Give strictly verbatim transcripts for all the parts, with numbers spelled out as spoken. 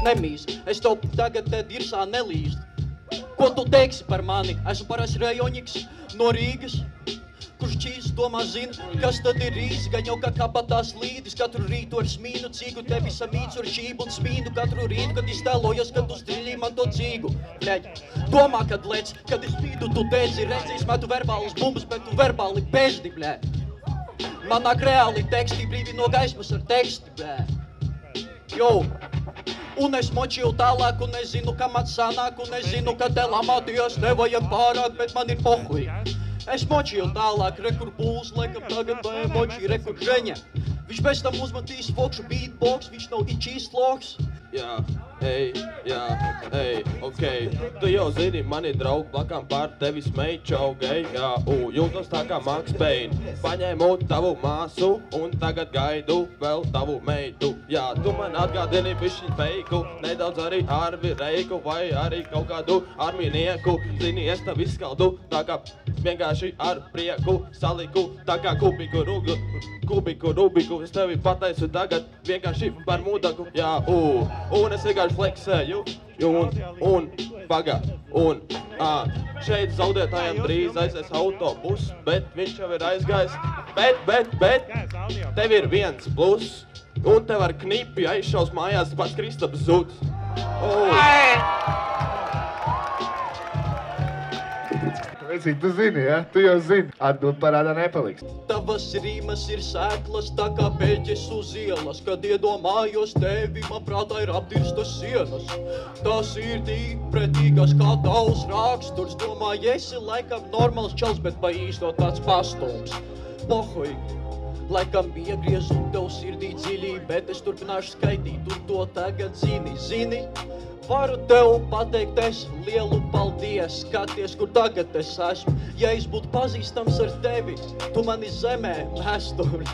nemīst. Es tev tagad te dirsā nelīst. Ko tu teiksi par mani? Esmu parasts rajoņiks no Rīgas, kurš čīs domā zina, kas tad ir rīts, gan jau kā kabatās līdis. Katru rītu ar smīnu cīgu, te visam mīts ar šību un smīnu. Katru rītu, kad iztēlojos, kad tu striļī man to cīgu. Bļeģ, domā, kad lec, kad es spīdu, tu dedzi, redzīs, metu verbālus bumbas, bet tu verbāli bezdi, bļeģ. Man nāk reāli teksti, brīvi no gaismas ar teksti, bļeģ. Jo. Un es močīju tālāk, un es zinu, ka man sanāk, un es zinu, ka te lamāties nevajag pārāk, bet man ir pohuj. Es močīju tālāk, rekur būs, laikam tagad vai močī, rekur žeņa. Viņš bez tam uzmatīs fokšu beatbox, viņš nav ičīs sloks. Jā, ej, jā, ej, okei. Tu jau zini, mani draugi blakām pār tevi smeičau, gei, jā, u, jūtos tā kā Max Payne. Paņēmu tavu māsu un tagad gaidu vēl tavu meitu. Jā, tu man atgādini bišķiņ feiku, nedaudz arī Arvi Reiku vai arī kaut kādu arminieku. Zini, es tev izskaldu, tā kā vienkārši ar prieku saliku, tā kā kubiku rugu, kubiku rubiku. Es tevi pataisu tagad vienkārši par mūdaku, jā, u. Un es vienkārši fleksēju, un, un, paga, un, ā, šeit zaudētājiem drīz aizies autobus, bet viņš jau ir aizgājis, bet, bet, bet, tev ir viens plus, un tev ar knipi aizšaus mājās pats Kristaps Zuds. Oh. Vecīt, tu zini, ja? Tu jau zini. Atbild parādā nepaliks. Tavas rīmas ir sēklas, tā kā beļķes uz ielas. Kad iedomājos tevi, man prātā ir apdirstas sienas. Tas ir tik pretīgas kā tavs raksturs. Domāju, esi laikam normāls čals, bet pa īsto tāds pastums. Pohuj, laikam iegriezu tev sirdī dziļī, bet es turpināšu skaitīt, tu to tagad zini, zini. Varu tev pateikt es lielu paldies, skaties, kur tagad es esmu. Ja es būtu pazīstams ar tevi, tu mani zemē mēsturi.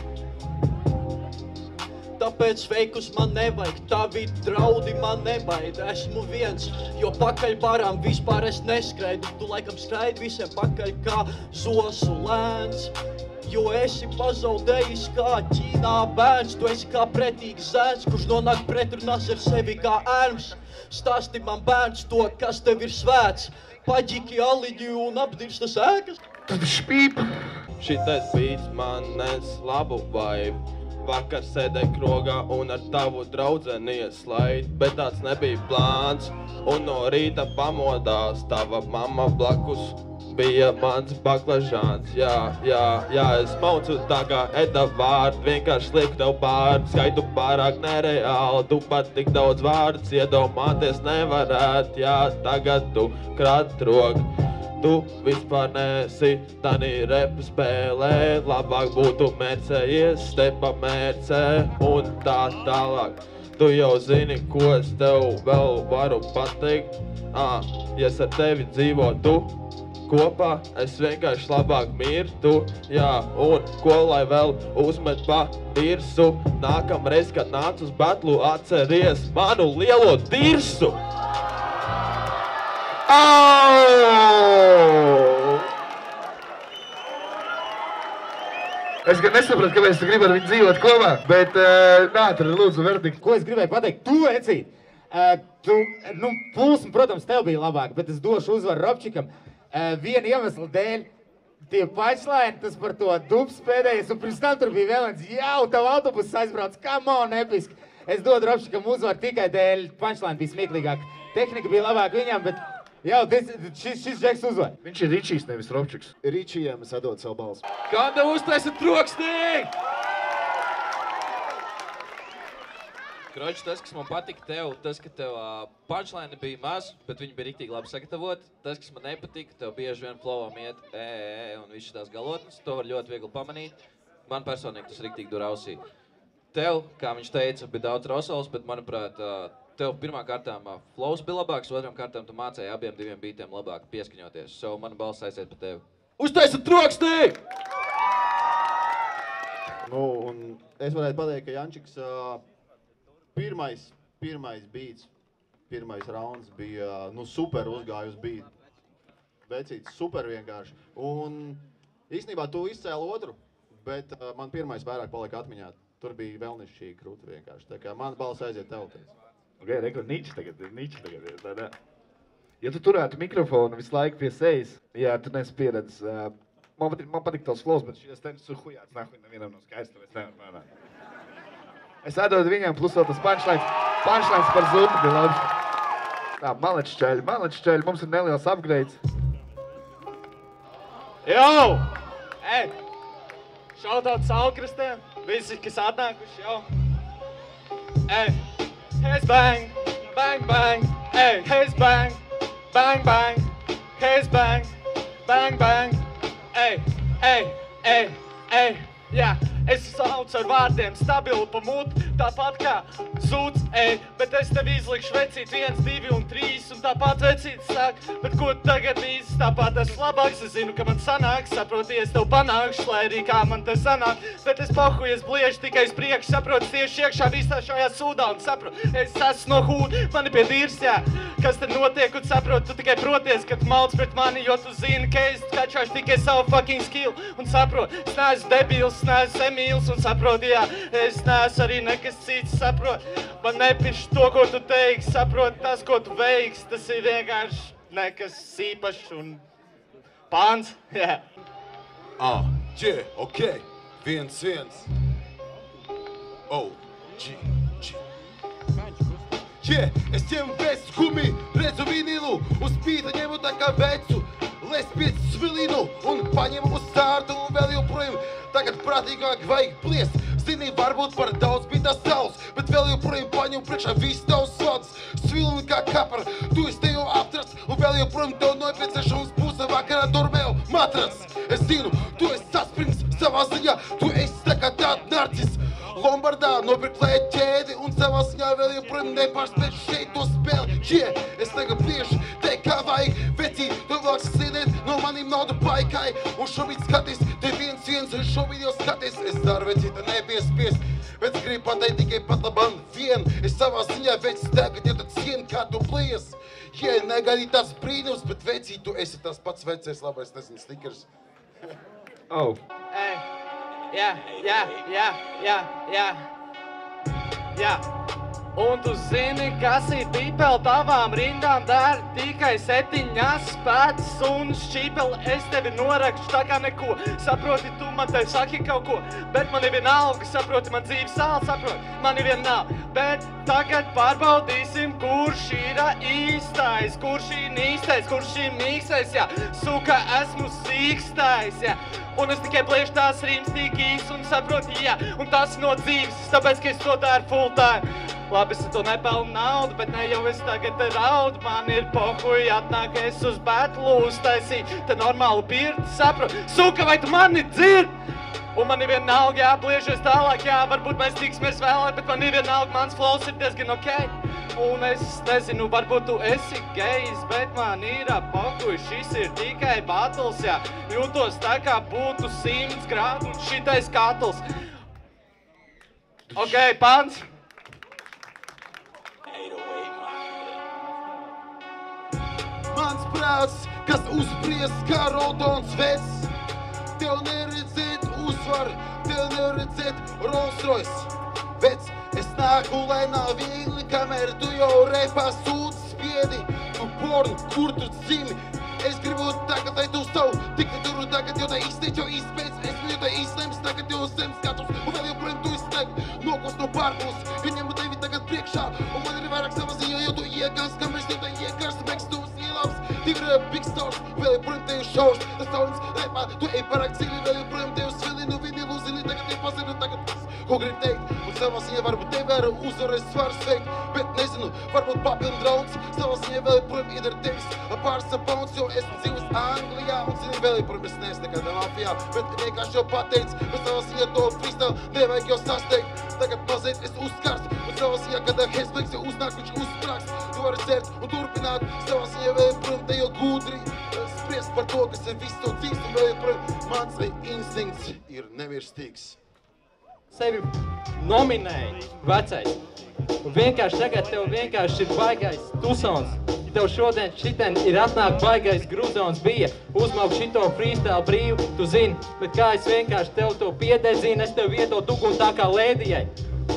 Tāpēc feikus man nevajag, tavi draudi man nebaid. Esmu viens, jo pakaļ barām vispār es neskraidu. Tu laikam skraidi visiem pakaļ kā zosu lēns. Jo esi pazaudējis kā Ķīnā bērns. Tu esi kā pretīgs zēns, kurš nonāk pretrunās ar sevi kā ērms. Stāsti man bērns to, kas tev ir svēts. Paģiki, aliģi un apdirstas ēkas. Tad špīp. Šitais beats man nes labu vibe. Vakar sēdēju krogā un ar tavu draudzeni ieslaid, bet tāds nebija plāns. Un no rīta pamodās tava mamma blakus bija mans baklažāns. Jā, jā, jā, es maucu tā kā Eda vārdu, vienkārši lieku tev pārdu, skaitu pārāk nereāli, tu pat tik daudz vārdus iedomāties nevarēt, jā, tagad tu krāt roku. Tu vispār neesi tanī repa spēlē, labāk būtu mērcējies, stepa mērcē un tā tālāk. Tu jau zini, ko es tev vēl varu pateikt, ā, ja es ar tevi dzīvotu kopā, es vienkārši labāk mirtu, jā, un ko lai vēl uzmet pa dirsu, nākamreiz, kad nāc uz batlu, atceries manu lielo dirsu! Oh! Es gan nesapratu, kāpēc tu gribi ar viņu dzīvot kopā, bet uh, nā, tur ir lūdzu verdikt. Ko es gribēju pateikt? Tu, Ecīt, uh, tu, nu, pulsma, protams, tev bija labāk, bet es došu uzvaru Robčikam. Uh, viena iemesla dēļ, tie punchline, tas par to dubs pēdējais, un pirms tam tur bija vēl viens, jau, tavu autobusu aizbrauc, come on, episki. Es dodu Robčikam uzvaru tikai dēļ, punchline bija smieklīgāk. Tehnika bija labāk viņam, bet jau, šis, šis Džeks uzvar. Viņš ir Ričijs, nevis Robčiks. Ričijam es atdodu savu balsu. Kāda uztaisa troksnī? Kroč, tas, kas man patika tev, tas, ka tev uh, punchline bija maz, bet viņi bija riktīgi labi sagatavoti. Tas, kas man nepatika, tev bieži vien flowam iet e, e, e, un viss tās galotnes. To var ļoti viegli pamanīt. Man personīgi tas riktīgi dur ausī. Tev, kā viņš teica, bija daudz rosols, bet manuprāt, uh, tev pirmā kārtām uh, flows bija labāks, otram kārtām tu mācēji abiem diviem beatiem labāk pieskaņoties. So, mana balss aiziet pa tevi. Uztaisa troksnī! Nu, un es varētu pateikt, ka Jančiks uh, pirmais, pirmais beats, pirmais rauns bija, nu, super uzgājus beat. Vecīts, super vienkārši. Un īstenībā tu izcēli otru, bet uh, man pirmais vairāk palika atmiņā. Tur bija vēlnišķīgi krūti vienkārši. Tā kā man balss aiziet tev teica. Ok, rekur, Ničs tagad, Ničs tagad ir, tā, tā. Ja tu turētu mikrofonu visu laiku pie sejas, ja tu neesi pieredzis, uh, man patīk, man patīk tavs flows, bet šies tenis ir hujāts, nahuj, nevienam nav skaisti, tāpēc nevar, nē, nē. Es atdodu viņam, plus vēl tas punchlines, punchlines par zupu, bija labi. Tā, malečķeļi, malečķeļi, mums ir neliels upgrades. Jau! Ej! Šautaut Saulkristiem, visi, kas atnākuši, jau! Ej! Heads bang! Bang, bang! Ej! Heads bang! Bang, bang! Heads bang! Bang, bang! Ej! Ej! Ej! Ej! Jā! Es saucu ar vārdiem stabilu pa muti, tāpat kā zūds, ej, bet es tev izlikšu vecīt viens, divi un trīs, un tāpat vecīt sāk, bet ko tagad īsti, tāpat esmu labāks, es zinu, ka man sanāks, saproti, es tev panākšu, lai arī kā man te sanāk, bet es pohuju, es bliežu tikai uz priekšu, saproti, tieši iekšā visā šajā sūdā, un saproti, es esmu no hūda, mani pie dīrs, jā, kas te notiek, un saproti, tu tikai proties, ka tu malc pret mani, jo tu zini, ka es kačāšu tikai savu fucking skill, un saproti, es neesmu debils, neesmu mīls un saproti, jā, es neesmu arī nekas cits, saproti, man nepirš to, ko tu teiksi, saproti, tas, ko tu veiksi, tas ir vienkārši nekas īpašs un pāns, jā. Ah, yeah, ok, viens, viens. Oh, G, G. Yeah, es ņemu vestu gumi, redzu vinilu, uz pīta ņemu tā kā vecu, les piec svilinu un paņemu uz stārtu un vēl joprojām tagad prātīgāk vajag pliest. Zini, varbūt par daudz bija tas saules, bet vēl joprojām paņemu priekšā visu tavs sodas. Svilinu kā kapar, tu esi te jau aptrasts un vēl joprojām tev nepieciešams puse vakarā dormēju matracs. Es zinu, tu esi saspringts savā ziņā, tu esi tā kā tāda narcis. Lombardā nopirklēja ķēdi un savā ziņā vēl joprojām nepārspēj šeit to spēli. Yeah, es tagad bieži te kā vajag vecī, tu vēl sēdēt no manīm naudu paikai. Un šobrīd skaties, te viens viens un šobrīd jau skaties, es daru vecī, te nebija spiest. Vec grib pateikt tikai pat labam vien, es savā ziņā veci tagad jau tad cien, kā tu plies. Yeah, negaidī tās brīnums, bet vecī, tu esi tas pats vecais labais, nezinu, stikers. Oh. Ej. Jā, jā, jā, jā, jā, jā. Un tu zini, kas ir pīpeli tavām rindām dara tikai septiņas pēdas un šķīpeli. Es tevi norakšu tā kā neko. Saproti, tu man te saki kaut ko, bet man ir vienalga, saproti, man dzīve sāla, saproti, man ir vienalga. Bet tagad pārbaudīsim, kurš ir īstais, kurš ir nīstais, kurš ir mīkstais, jā. Suka, esmu sīkstais, jā. Un es tikai pliešu tās rīms tik īs un saproti, jā. Un tas no dzīves, tāpēc, ka es to daru full time. Labi, es to nepelnu naudu, bet ne jau es tagad te raudu. Man ir pohuji, atnāk es uz betlu uztaisīt, te normālu pirti, saproti. Suka, vai tu mani dzird? Un man ir vienalga, jā, pliešies tālāk, jā, varbūt mēs tiksimies vēlāk, bet man ir vienalga, mans flows ir diezgan ok. Un es nezinu, varbūt tu esi gejs, bet man ir pohuji, šis ir tikai battles, jā. Jūtos tā kā būtu simts grādu un šitais katls. Ok, pants. Mans prāts, kas uzbriest kā rodons vecs, tev neredzēt uzvar, tev neredzēt Rolls Royce. Vec, es nāku, lai nav viegli, kamēr tu jau repā sūdz spiedi. Tu porn, kur tu dzimi, es gribu tagad, lai tu savu, tikai turu tagad, jo tā izteic jau izpēc, es viņu tā izlems, tagad jau zem skatus, un vēl joprojām tu izteic, nokos no pārpuls, viņam tevi tagad priekšā, un man ir vairāk savas ziņā, jo tu iegās, kam es tev tā iegās, meks tu ielāps, divi big stars, vēl joprojām tevi šaus, tas tauns, repā, tu ej parāk cīli, vēl joprojām tevi svilinu, vinilu zini, tagad tev pazinu, tagad tas, ko grib teikt, un savā ziņā varbūt tevi ar uzvarēs svars veikt, bet nezinu, varbūt papildu drauds, savā ziņā vēl joprojām iedara tevis, pārsa pauns, jo esmu dzīvus Anglijā, un zini, vēl joprojām es neesmu nekādā mafijā, bet vienkārši jau pateic, bet savā ziņā to freestyle nevajag jau sasteigt, tagad mazliet es uzskarst, un savā ziņā, kad Hesbeks jau uznāk, viņš uzsprāks, tu vari dzert un turpināt, savā ziņā vēl joprojām te jau gudri, spriest par to, kas ir viss to dzīvs, un vēl joprojām mans instinkts ir nemirstīgs. Sevi nominēji vecais. Un vienkārši tagad tev vienkārši ir baigais tusons. Ja tev šodien šitien ir atnāk baigais gruzons bija, uzmauk šito freestyle brīvu, tu zini, bet kā es vienkārši tev to piededzinu, es tev vietot ugun tā kā lēdijai.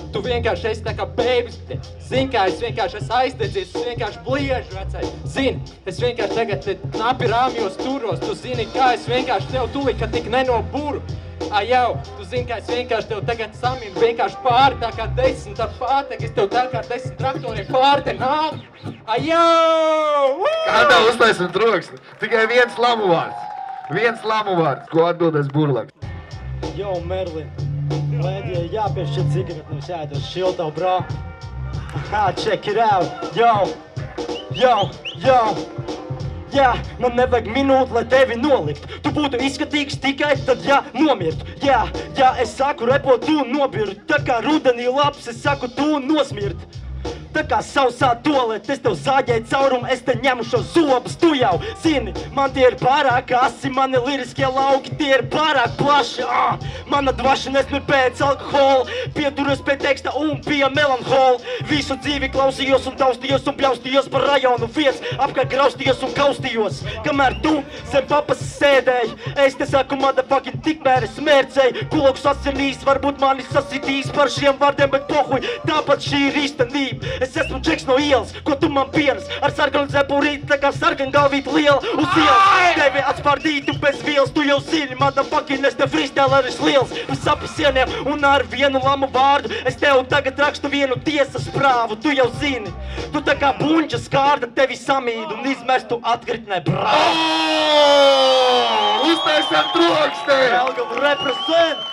Tu vienkārši esi tā kā bēbis. Zini, kā es vienkārši esmu aizdedzies, es vienkārši bliežu, vecai. Zini, es vienkārši tagad te knapi rāmjos turos. Tu zini, kā es vienkārši tev tūlīt, ka tik nenoburu. Ai jau, tu zini, kā es vienkārši tev tagad saminu vienkārši pāri tā kā desmit ar pārtek. Es tev tā kā desmit traktoriem pāri te nāk. Ai jau! Kā tev uztaisim troksni? Tikai viens lamu vārds. Viens lamu vārds, ko atbildēs Burlaks. Yo, Merlin, lēdie jāpiešķir cigaret, nevis jāiet uz šiltavu, bro. Aha, check it out, yo, yo, yo. Jā, man nevajag minūti, lai tevi nolikt. Tu būtu izskatīgs tikai tad, ja nomirtu. Jā, jā, es saku repo, tu nobirtu. Tā kā rudenī labs, es saku, tu nosmirt. Tā kā sausā toalete, es tev zāģēju caurumu, es te ņemu šo zobus, tu jau zini, man tie ir pārāk asi, mani liriskie lauki, tie ir pārāk plaši, ah, mana dvaša nesmir pēc alkohola, pieturos pie teksta un pie melanhola, visu dzīvi klausījos un taustījos un pļaustījos par rajonu vietas, apkārt graustījos un kaustījos, kamēr tu zem papas sēdēji, es te saku, motherfucking tikmēr es mērcēju, kuloks asinīs, varbūt mani sasitīs par šiem vārdiem, bet pohuj, tāpat šī ir īstenība. Es esmu džeks no ielas, ko tu man pieras ar sarkanu dzepurīti, tā kā sarkanu galvīti liela uz ielas. Tevi atspārdītu bez vielas, tu jau zini, motherfucking, es te freestyleris liels, uz sapi sieniem un ar vienu lamu vārdu. Es tev tagad rakstu vienu tiesas prāvu, tu jau zini. Tu tā kā buņģa skārda tevi samīdu un izmestu atkritnē, brāv. Oh! Uztaisam troksni! Jelgava represent!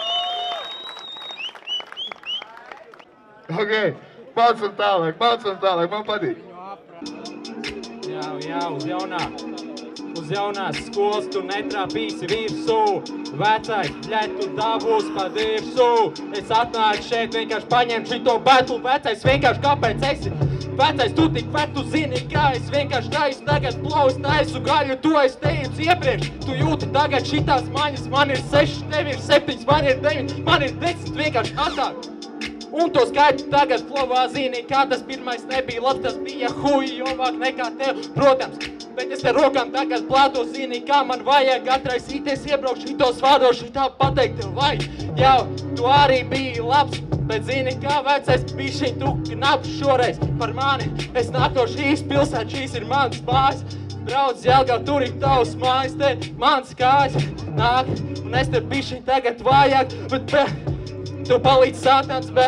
Ok. Māc un tālāk, māc un tālāk, man patīk. Jā, jā, uz jaunā, uz jaunās skolas tu netrāpīsi virsū. Vecais, bļēt, tu dabūs pa dirsu. Es atnāku šeit vienkārši paņemt šito batlu. Vecais, vienkārši kāpēc esi? Vecais, tu tik vet, tu zini, kā es vienkārši taisu tagad plovus, taisu gaļu, to es teicu iepriekš. Tu jūti tagad šitās maņas, man ir seši, tev ir septiņas, man ir deviņas, man ir desmit, vienkārši atāk. Un to skaitu tagad flovā zini, kā tas pirmais nebija labs, tas bija huji jomāk nekā tev, protams. Bet es te rokām tagad plāto zini, kā man vajag atraisīties, iebraukt šitos vārdos, šitā pateikt tev vajag. Jau, tu arī biji labs, bet zini, kā vecais bišķiņ tu knaps šoreiz par mani. Es nāku no šīs pilsētas, šīs ir mans mājas. Brauc Jelgav, tur ir tavs mājas, te mans kājas nāk. Un es te bišķiņ tagad vajag, bet... Be, tu palīdz sātāns, bet...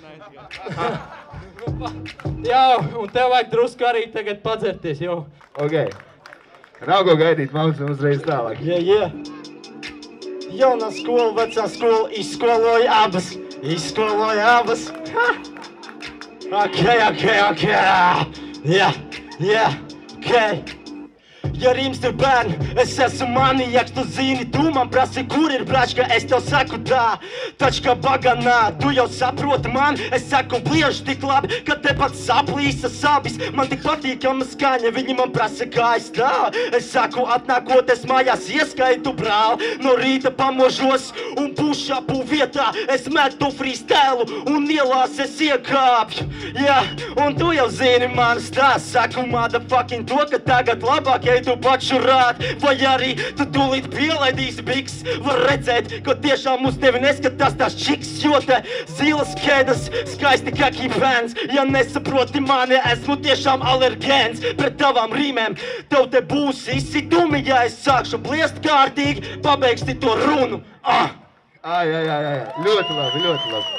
Jā, un tev vajag drusku arī tagad padzerties, jo. Ok. Nav ko gaidīt, mācam uzreiz tālāk. Jā, jā. Jaunā skola, vecā skola, izskoloja abas. Izskoloja abas. Ha! Ok, ok, ok. Jā, jā, ok. Ja Rīms ir bērni, es esmu manijaks, tu zini, tu man prasi, kur ir bračka, es tev saku tā, tačka baganā, tu jau saproti man, es saku blieži tik labi, ka te pat saplīsa sabis, man tik patīkama skaņa, viņi man prasa, kā es tā, es saku, atnākot es mājās ieskaitu brāl, no rīta pamožos un push-upu vietā, es metu freestylu un ielās es iekāpju, jā, un tu jau zini man stāst, saku, motherfucking to, ka tagad labāk, ja tu pačurāt, vai arī tu tūlīt pielaidīsi biks, var redzēt, ka tiešām uz tevi neskatās tās čiks, jo te zilas kēdas, skaisti kaki fans, ja nesaproti mani, esmu tiešām alergēns pret tavām rīmēm, tev te būs izsitumi, ja es sākšu bliest kārtīgi, pabeigsti to runu, ah! Ai, ai, ai, ai, ļoti labi, ļoti labi.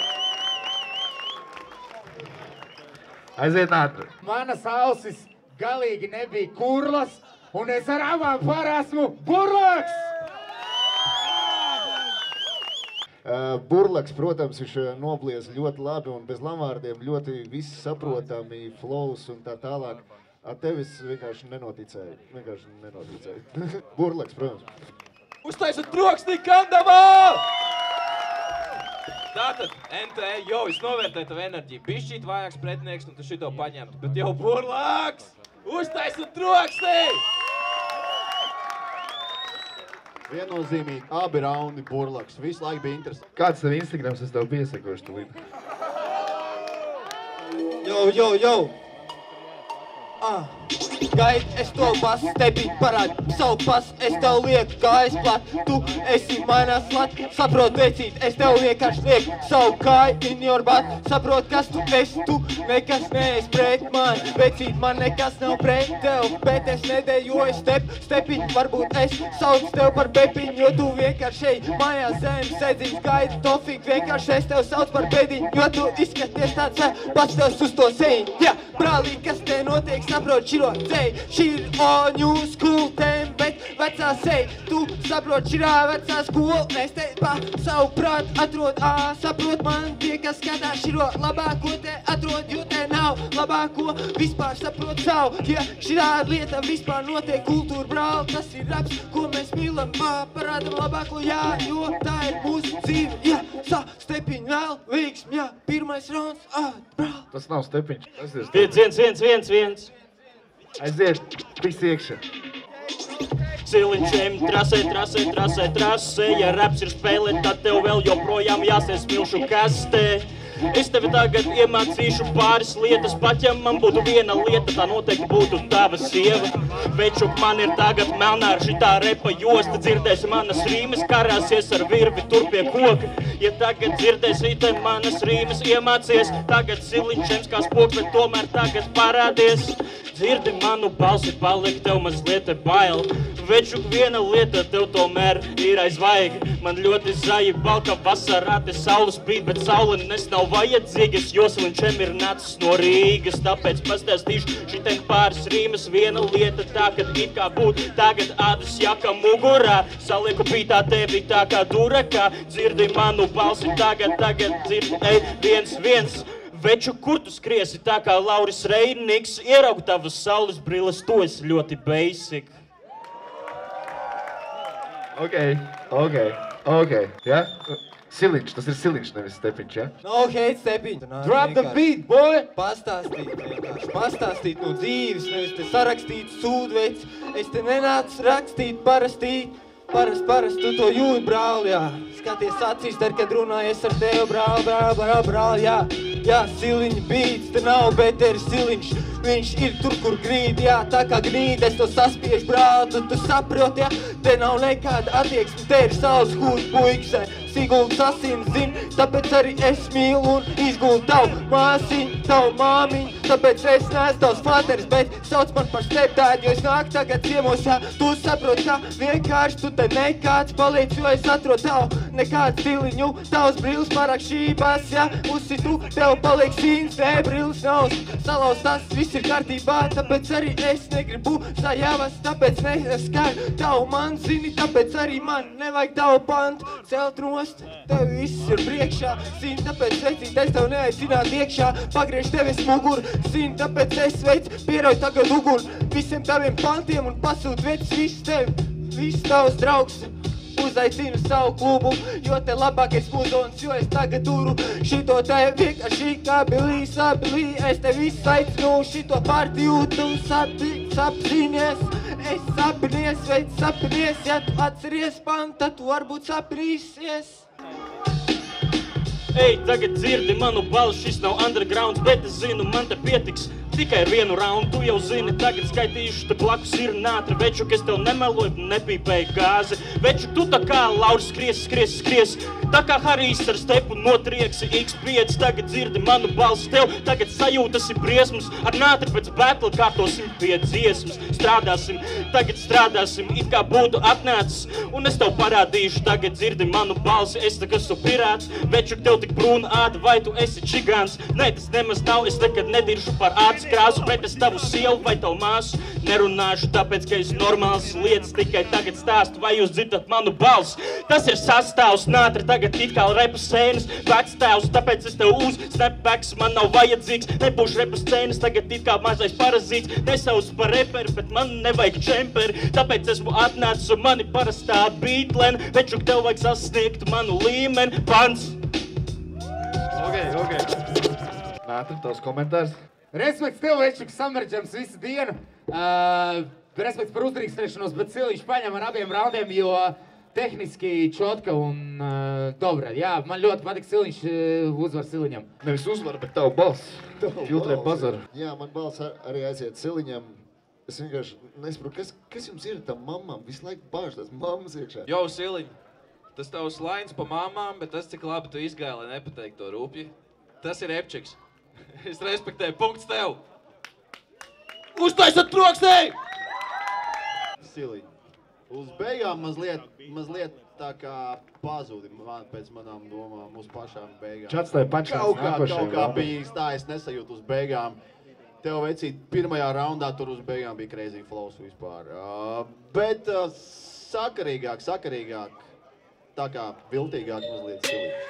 Aiziet ātri. Manas ausis galīgi nebija kurlas, un es ar abām pār esmu Burlaks! Uh, Burlaks, protams, viņš nobliez ļoti labi un bez lamvārdiem ļoti visi saprotami, flows un tā tālāk. Ar tevi es vienkārši nenoticēju, vienkārši nenoticēju. Burlaks, protams. Uztaisat troksni, Kandavā! Tātad, N T E, jau, es novērtēju tavu enerģiju. Bišķīt vājāks pretinieks, un tu šito paņemtu. Bet jau Burlaks! Uztaisat troksni! Viennozīmīgi, abi raundi Burlaks. Visu laiku bija interesanti. Kāds tev Instagrams, es tev piesakošu tulīt? Jo, jo, jo! Ah. Gaid, es to pasu, tepiņu parādu, savu pasu, es tev lieku kājas plat, tu esi manā slat, saprot vecīt, es tev vienkārši lieku savu kāju in your butt, saprot, kas tu esi, tu nekas neesi pret man, vecīt, man nekas nav pret tev, bet es nedējoju step, stepiņu, varbūt es sauc tev par bepiņu, jo tu vienkārši šeit mājās zem sedziņas, gaidi tofīgi, vienkārši es tev sauc par bediņu, jo tu izskaties tāds, pats tev uz to sejiņu, jā, brālī, kas te notiek, saprot širo dzēju, šī ir all new school tēm, bet vecā seja, tu saprot širā vecā skola, es te pa savu prātu atrod, ā, saprot man tie, kas skatās širo labāko te atrod, jo te nav labāko, vispār saprot savu, ja širā lieta vispār notiek kultūra, brāl, tas ir raps, ko mēs mīlam, ā, parādam labāko, jā, jo tā ir mūsu dzīve, jā, sa, stepiņ vēl, veiksm, jā, pirmais rauns, ā, brāl. Tas nav stepiņš, tas ir Viens, viens, viens, viens, viens. Aiziet, visi iekšā. Ciliņšiem trasē, trasē, trasē, trasē. Ja raps ir spēle, tad tev vēl joprojām jāsēs smilšu kastē. Es tevi tagad iemācīšu pāris lietas, pat ja man būtu viena lieta, tā noteikti būtu tava sieva. Večuk, man ir tagad melnā ar šitā repa josta, dzirdēsi manas rīmes, karāsies ar virvi tur pie koka. Ja tagad dzirdēsi te manas rīmes, iemācies, tagad ciliņšems kā spoks, bet tomēr tagad parādies. Dzirdi manu balsi, paliek tev mazliet bail. Večuk, viena lieta tev tomēr ir aizvaigi. Man ļoti zaļi balka vasarā, te saule spīd, bet saule nes nav vajadzīgas, jo siliņšem ir nācis no Rīgas. Tāpēc pastāstīšu šitien pāris rīmes. Viena lieta tā, kad it kā būt tagad ādas jaka mugurā. Salieku pītā tevi tā kā durakā. Dzirdi manu balsi tagad, tagad dzirdi, ej, viens, viens. Veču, kur tu skriesi tā kā Lauris Reiniks, ieraugu tavas saules brilles, tu esi ļoti basic. Ok, ok, ok, ja? Siliņš, tas ir siliņš, nevis stepiņš, ja? No hate stepiņ. Drop the beat, boy! Pastāstīt vienkārši, pastāstīt no dzīves, nevis te sarakstīt sūdveids. Es te nenācu rakstīt, parastīt. Parast, parast, tu to jūt, brāl, jā. Skaties acīs, tad, kad runājies ar tevi, brāl, brāl, brāl, brāl, jā. Jā, siliņa beats, te nav, bet te ir siliņš. Viņš ir tur, kur grīd, jā, tā kā gnīd, es to saspiežu, brāl, tu, tu saprot, jā. Te nav nekāda attieksme, te ir saules hūs puiksē. Sigulds asins zin, tāpēc arī es mīlu un izguldu tavu māsiņu, tavu māmiņu. Tāpēc es neesmu tavs fateris, bet sauc man par stepdādi, jo es nāku tagad ciemos, jā. Tu saprot, kā vienkārši tu te nekāds paliec, jo es atrodu tavu nekādu stiliņu. Tavs brilles pārāk šībās, jā. Usi tu, tev paliek sīns, ne, brilles nav salauz, tas viss ir kārtībā. Tāpēc arī es negribu sajāvas, tāpēc neskaru tavu man zini, tāpēc arī man nevajag tavu pantu celt nost. Tev viss ir priekšā, zini, tāpēc vecīt, es tev neaicināt iekšā, pagriež tevis muguru, zini, tāpēc es veic, pierauj tagad uguru visiem taviem pantiem un pasūt vecis viss tevi, viss tavs draugs. Uzaicinu savu klubu, jo te labākais muzons, jo es tagad turu šito te vienkārši kā bilī, sabilī. Es te visu aicinu šito partiju, tu sapi, sapzinies, es sapinies, veids sapinies, ja tu atceries pantu, tad tu varbūt sapinīsies. Ej, tagad dzirdi manu balsi, šis nav undergrounds, bet es zinu, man te pietiks tikai ar vienu raundu. Tu jau zini, tagad skaitīšu, te blakus ir nātra. Večuk, es tev nemeloju, nepīpēju gāzi. Večuk, tu tā kā Lauris skries, skries, skries. Tā kā Harijs ar stepu notrieksi iks pieci. Tagad dzirdi manu balsi tev, tagad sajūtas ir briesmas. Ar nātri pēc battle kārtosim pie dziesmas. Strādāsim, tagad strādāsim, it kā būtu atnācis. Un es tev parādīšu, tagad dzirdi manu balsi. Es tā, kas tu pirāts, Večuk, tev tik brūna āda, vai tu esi čigāns? Nē, tas nemaz nav, es nekad nediršu par ādas krāsu, bet es tavu sievu vai tavu māsu nerunāšu, tāpēc, ka es normāls lietas tikai tagad stāstu, vai jūs dzirdat manu balsi. Tas ir sastāvs, nātri tagad it kā repa sēnes, vecstāvs, tāpēc es tev uz snapbacks, man nav vajadzīgs, nebūšu repa sēnes, tagad it kā mazais parazīts, nesauc par reperi, bet man nevajag čemperi, tāpēc esmu atnācis un mani parastā beatlen, Večuk, tev vajag sasniegt manu līmeni, pants. Ok, ok. Nātri, tavs komentārs? Respekts tev, Večuk, samerģams visu dienu. Uh, respekts par uzdrīkstēšanos, bet Ciliņš paņem ar abiem raundiem, jo tehniski čotka un uh, dobra. Jā, man ļoti patīk Siliņš, uh, uzvar Siliņam. Nevis uzvar, bet tavu balss. Filtrē bazaru. Jā, man balss ar, arī aiziet Siliņam. Es vienkārši nesaprotu, kas, kas jums ir tam mammām? Visu laiku bāž tās mammas iekšā. Jo, Siliņ, tas tavs lains pa mamām, bet tas, cik labi tu izgāji, lai nepateikt to rūpji. Tas ir Epčiks. Es respektēju, punkts tev. Uztaisat troksnī! Siliņ. Uz beigām mazliet, mazliet tā kā pazudi man, pēc manām domām uz pašām beigām. Čats tai punchline Kaut kā, nākošajam kaut kā raundam. bija tā, es nesajūtu uz beigām. Tev vecīt, pirmajā raundā tur uz beigām bija crazy flows vispār. Uh, bet uh, sakarīgāk, sakarīgāk, tā kā viltīgāk mazliet Siliņ.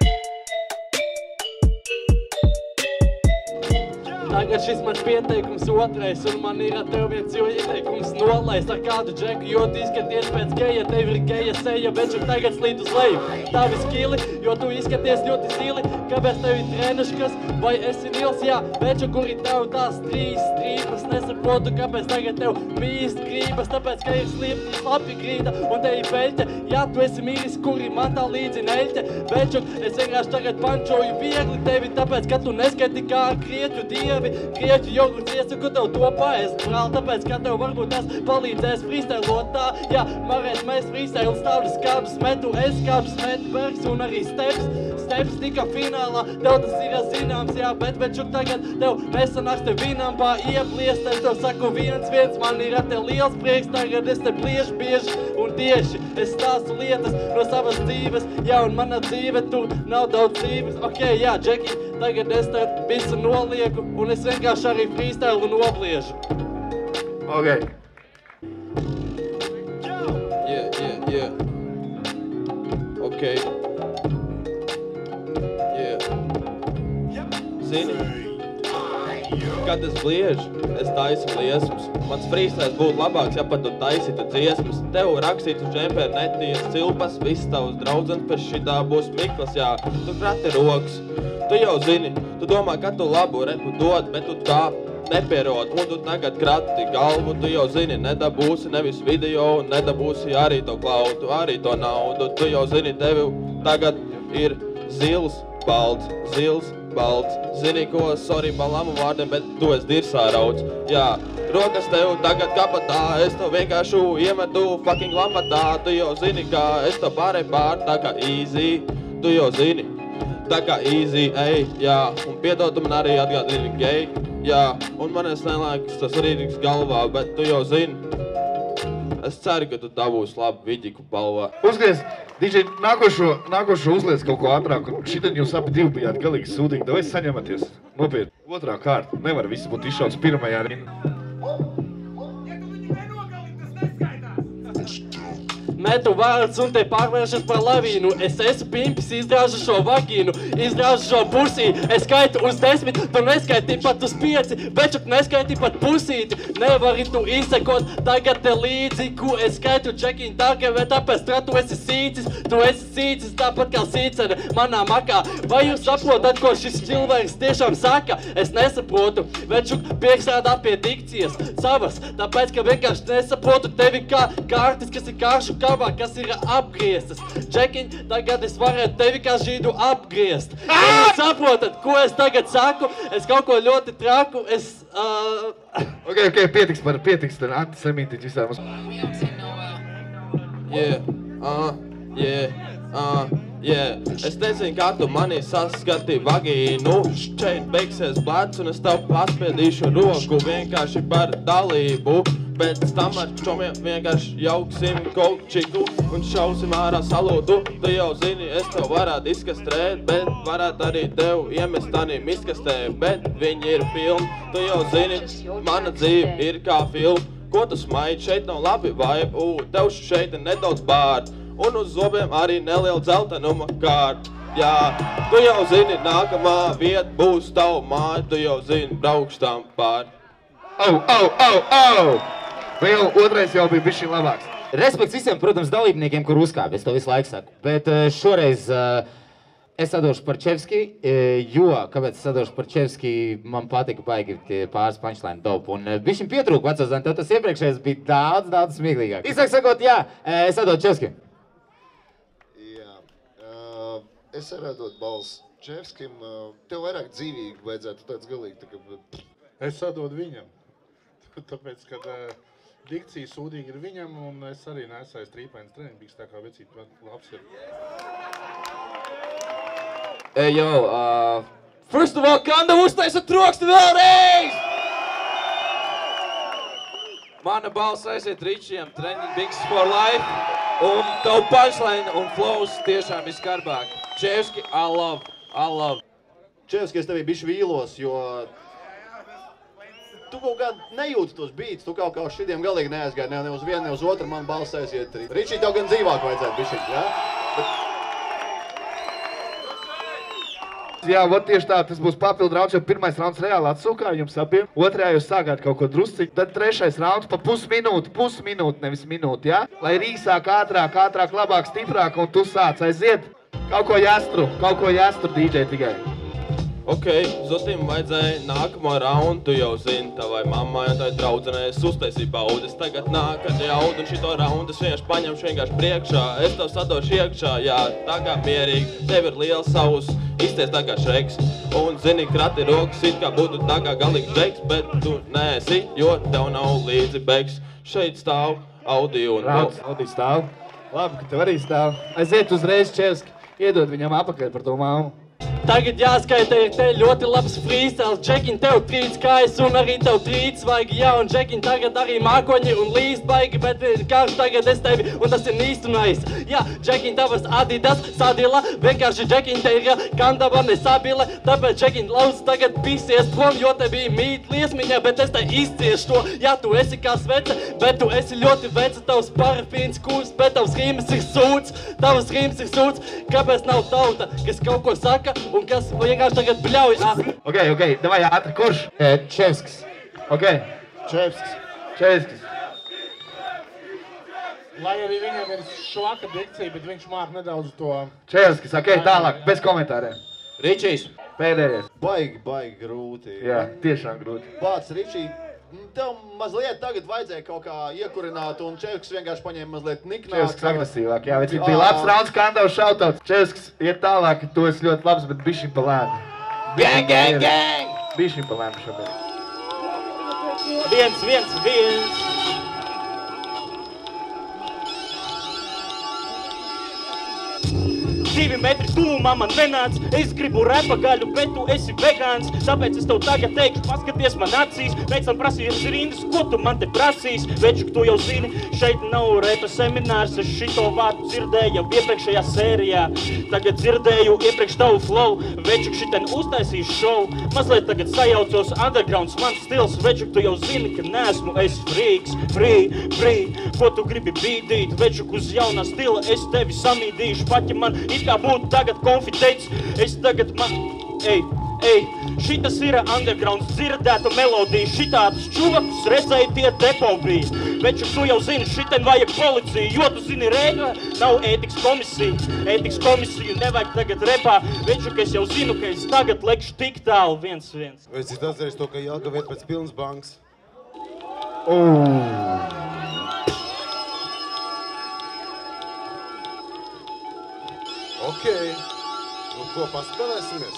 Tagad šis mans pieteikums otrais, un man ir ar tev viens jo ieteikums nolaist ar kādu džeku, jo tu izskaties pēc geja, tev ir geja seja, bet šur tagad slīd uz leju. Tavi skili, jo tu izskaties ļoti stili, kāpēc tev ir trenuškas, vai esi Nils, jā, veču, kuri tev tās trīs strīpas, nesaprotu, kāpēc tagad tev mīst grības, tāpēc, ka ir sliepti slapi grīda, un te ir peļķe, jā, tu esi mīris, kuri man tā līdzi neļķe, veču, es vienkārši tagad pančoju viegli tevi, tāpēc, ka tu neskaiti kā krieķu dievi, krieķu jogurts iesaku tev to paēst, brāl, tāpēc, ka tev varbūt tas palīdzēs freestylot tā, jā, Marēt, mēs freestyle stāvļus kāpus metu, es kāpus metu bergs un arī steps, steps tika finālā, tev tas ir zināms, jā, bet, bet šur tagad tev nesanāks te vinām pā iepliest, es tev saku viens, viens, man ir ar te liels prieks, tagad es te pliešu bieži un tieši, es stāstu lietas no savas dzīves, jā, un mana dzīve tur nav daudz dzīves, ok, jā, Džeki, tagad es te visu nolieku, un es vienkārši arī freestyle nobliežu. Ok. Yeah, yeah, yeah. Ok. Yeah. Zini, kad es bliežu, es taisu liesmas. Mans freestyles būtu labāks, ja pat tu taisītu dziesmas. Tev rakstītu džemperi netīras cilpas, viss tavs draudzens pēc šitā būs mikls, jā. Tu krati rokas. Tu jau zini, tu domā, ka tu labu repu dod, bet tu tā nepierod, un tu tagad krati galvu, tu jau zini, nedabūsi nevis video, nedabūsi arī to klautu, arī to naudu, tu jau zini, tevi tagad ir zils, balts, zils, balts, zini ko, sorry pa lamu vārdiem, bet tu esi dirsā rauds, jā, rokas tev tagad kapatā, es tev vienkārši iemetu fucking lamatā, tu jau zini, ka es tev pārēju pār, tā kā easy, tu jau zini. Tā kā easy, ej, jā, un piedod, tu man arī atgādini gay, jā, un man es nelaiks tas rīdīgs galvā, bet tu jau zini, es ceru, ka tu dabūsi labu viģiku balvā. Uzgriez, D J, nākošo, nākošo uzliec kaut ko ātrāk, un šitien jūs abi divi bijāt galīgi sūdīgi, davai saņematies, nopietni. Otrā kārta, nevar visi būt izšauts pirmajā rindā. Metu vārds un te pārvēršas par lavīnu. Es esmu pimpis, izdraužu šo vagīnu, izdraužu šo pusī. Es skaitu uz desmit, tu neskaiti pat uz pieci, bet šuk neskaiti pat pusīti. Nevari tu izsekot tagad te līdzi, ko es skaitu džekiņu tā, ka vai tāpēc tā tu esi sīcis, tu esi sīcis tāpat kā sīcene manā makā. Vai jūs saprotat, ko šis cilvēks tiešām saka? Es nesaprotu, bet šuk piekstrādā pie dikcijas savas, tāpēc, ka vienkārši nesaprotu tevi kā kārtis, kas ir kāršu kā kas ir apgrieztas. Džekiņ, tagad es varētu tevi kā žīdu apgriezt. Ja jūs saprotat, ko es tagad saku, es kaut ko ļoti traku, es... Uh... Ok, ok, pietiks par, pietiks par antisemītiķi visām. Yeah, uh, yeah, uh, yeah. Es nezinu, kā tu mani saskati vagīnu. Šeit beigsies blats un es tev paspiedīšu roku vienkārši par dalību. Pēc tam ar čomiem vienkārši jauksim kolčiku un šausim ārā salūtu. Tu jau zini, es tev varētu izkastrēt, bet varētu arī tev iemest tādiem izkastē, bet viņi ir pilni. Tu jau zini, mana dzīve ir kā filma. Ko tu smaidi? Šeit nav labi vibe, ū, tev šeit ir nedaudz bārdi. Un uz zobiem arī neliela dzeltenuma kārta. Jā, tu jau zini, nākamā vieta būs tavu māja, tu jau zini, braukšu tam pāri. Au, au, au, au! Vēl otrais jau bija bišķiņ labāks. Respekts visiem, protams, dalībniekiem, kur uzkāp, es to visu laiku saku. Bet šoreiz uh, es sadošu Parčevski, jo, kāpēc es sadošu Parčevski, man patika baigi tie pāris punchline dope. Un bišķiņ pietrūk vecos, tev tas iepriekšējais bija daudz, daudz smieklīgāk. Īsāk sakot, jā, es sadošu Čevski. Es varētu dot balsu Čevskim. Tev vairāk dzīvīgi vajadzētu tāds galīgi. Tā kā... Es sadodu viņam. Tāpēc, kad uh, dikcija sūdīgi ir viņam, un es arī nesāju strīpains treniņbīgs, tā kā vecīt labs ir. Hey, yo, uh, first of all, Kanda uztaisa troksti vēlreiz! Mana balss aiziet Ričiem, treniņbīgs for life, un tavu punchline un flows tiešām ir skarbāk. Čevski, I love, I love. Čevski, es tevī bišķi vīlos, jo tu kaut kā nejūti tos beats, tu kaut kā uz šitiem galīgi neaizgāji, ne, ne uz vienu, ne uz otru, man balss aiziet. Ričī, tev gan dzīvāk vajadzētu bišķi, jā? Bet... Jā, vot tieši tā, tas būs papildu rauns, jo pirmais rauns reāli atsūkā jums abiem. Otrajā jūs sākāt kaut ko drusciņu. Tad trešais rauns pa pusminūti, pusminūti, nevis minūti, jā? Lai ir īsāk, ātrāk, ātrāk, labāk, stiprāk, un tu sāc aiziet. Kaut ko jāstru, kaut ko jāstru D J tikai. Ok, Zotim vajadzēja nākamo raundu, tu jau zini, tavai mammai un tavai draudzenei es uztaisīju baudes. Tagad nāk ar jaudu un šito raundu es vienkārši paņemšu vienkārši priekšā. Es tev sadošu iekšā, jā, tā kā mierīgi, tev ir liels savus, izties tā kā Šreks. Un zini, krati rokas, it kā būtu tā kā galīgs Šreks, bet tu neesi, jo tev nav līdzi beigs. Šeit stāv Audi un... Rauns, Audi stāv. Labi, ka tev arī stāv. Aiziet uzreiz Čevski, iedod viņam apakaļ par to māmu. Tagad jāskaita ir te ļoti labs freestyle. Džekiņ, tev trīc kājas un arī tev trīc svaigi. Jā, un Džekiņ, tagad arī mākoņi un līst baigi, bet kāds tagad es tevi, un tas ir īstunājis. Jā, Džekiņ, tavas Adidas sadila, vienkārši Džekiņ, te ir kandaba nesabile. Tāpēc Džekiņ, lauz tagad pisies prom, jo te bija mīt liesmiņā, bet es te izciešu to. Jā, tu esi kā svece, bet tu esi ļoti veca, tavs parafīns kūs, bet tavs rīmes ir sūds, tavs rīmes ir sūds. Kāpēc nav tauta, kas kaut ko saka? Un kas vienkārši tagad bļauj? Ok, ok, davai ātri, kurš? Čevskis. Ok. Čevskis. Čevskis. Lai arī viņam ir švaka dikcija, bet viņš māk nedaudz to... Čevskis, ok, tālāk, bez komentāriem. Ričijs. Pēdējais. Baigi, baigi grūti. Jā, tiešām grūti. Pats, Ričī, tev mazliet tagad vajadzēja kaut kā iekurināt, un Čevskis vienkārši paņēma mazliet niknāk. Čevskis agresīvāk, jā, bet bija labs rauns, Kandavs šautauts. Čevskis iet tālāk, tu esi ļoti labs, bet bišķiņ pa lēnu. Gang, gang, gang! Bišķiņ pa lēnu šobrīd. Viens, viens, viens. Divi metri tūmā man nenāc, es gribu repa gaļu, bet tu esi vegāns. Tāpēc es tev tagad teikšu, paskaties man acīs, pēc tam prasījies rindas, ko tu man te prasīs. Večuk, tu jau zini, šeit nav repa seminārs, es šito vārdu dzirdēju jau iepriekšējā sērijā. Tagad dzirdēju iepriekš tavu flow, Večuk, šiten uztaisīs šovu. Mazliet tagad sajaucos, undergrounds mans stils, Večuk, tu jau zini, ka neesmu es freaks, free, free. Ko tu gribi bīdīt, Večuk, uz jaunā stila, es tevi samīdīšu, pat ja man it kā būtu tagad konfidents, es tagad man... Ej, ej, šitas ir undergrounds, dzirdēta melodija, šitādus čuvakus redzēja tie depo bija. Večuk, tu jau zini, šiten vajag policiju, jo tu zini, rēga nav ētikas komisija. Ētikas komisiju nevajag tagad repā, Večuk, es jau zinu, ka es tagad lekšu tik tālu, viens, viens. Vai es atceries to, ka Jelga viet pēc pilnas bankas? Ok, nu ko, paspēlēsimies?